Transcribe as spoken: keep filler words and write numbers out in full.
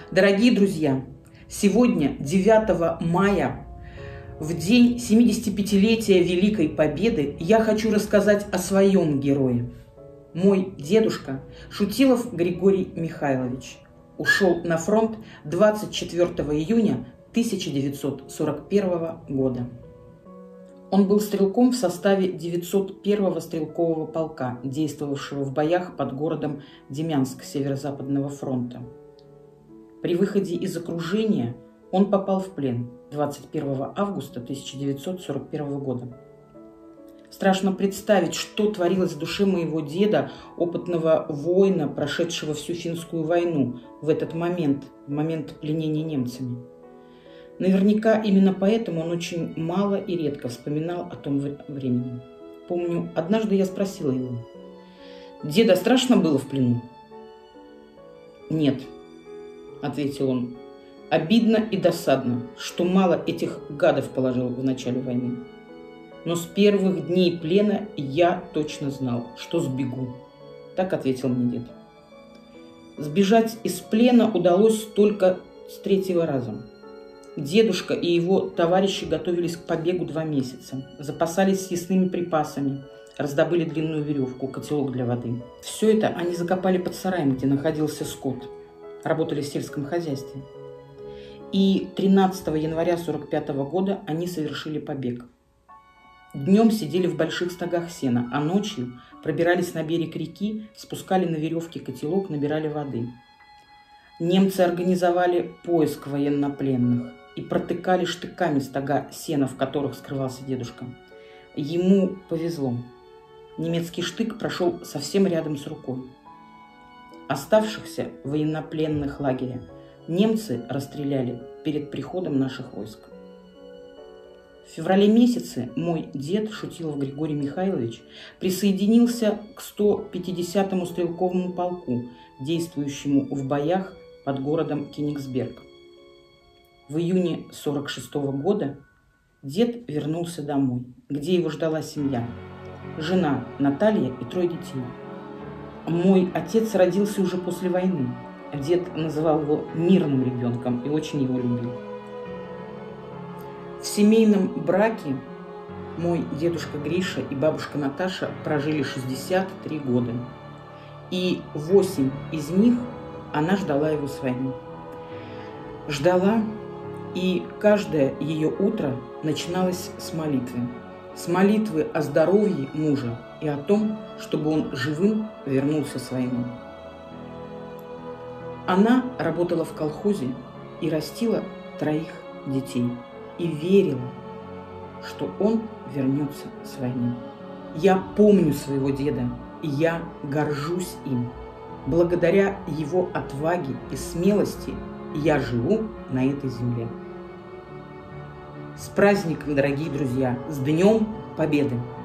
Дорогие друзья, сегодня, девятого мая, в день семидесятипятилетия Великой Победы, я хочу рассказать о своем герое. Мой дедушка Шутилов Григорий Михайлович ушел на фронт двадцать четвёртого июня тысяча девятьсот сорок первого года. Он был стрелком в составе девятьсот первого стрелкового полка, действовавшего в боях под городом Демянск Северо-Западного фронта. При выходе из окружения он попал в плен двадцать первого августа тысяча девятьсот сорок первого года. Страшно представить, что творилось в душе моего деда, опытного воина, прошедшего всю финскую войну, в этот момент, в момент пленения немцами. Наверняка именно поэтому он очень мало и редко вспоминал о том времени. Помню, однажды я спросила его: «Деда, страшно было в плену?» «Нет», — ответил он, — «обидно и досадно, что мало этих гадов положил в начале войны. Но с первых дней плена я точно знал, что сбегу». Так ответил мне дед. Сбежать из плена удалось только с третьего раза. Дедушка и его товарищи готовились к побегу два месяца, запасались съестными припасами, раздобыли длинную веревку, котелок для воды. Все это они закопали под сараем, где находился скот, работали в сельском хозяйстве. И тринадцатого января сорок пятого года они совершили побег. Днем сидели в больших стогах сена, а ночью пробирались на берег реки, спускали на веревке котелок, набирали воды. Немцы организовали поиск военнопленных и протыкали штыками стога сена, в которых скрывался дедушка. Ему повезло. Немецкий штык прошел совсем рядом с рукой. Оставшихся военнопленных лагеря немцы расстреляли перед приходом наших войск. В феврале месяце мой дед Шутилов Григорий Михайлович присоединился к сто пятидесятому стрелковому полку, действующему в боях под городом Кенигсберг. В июне сорок шестого года дед вернулся домой, где его ждала семья: жена Наталья и трое детей. Мой отец родился уже после войны. Дед называл его мирным ребенком и очень его любил. В семейном браке мой дедушка Гриша и бабушка Наташа прожили шестьдесят три года. И восемь из них она ждала его с войны. Ждала, и каждое ее утро начиналось с молитвы. С молитвы о здоровье мужа и о том, чтобы он живым вернулся с войны. Она работала в колхозе и растила троих детей. И верила, что он вернется с войны. Я помню своего деда, и я горжусь им. Благодаря его отваге и смелости я живу на этой земле. С праздником, дорогие друзья! С Днем Победы!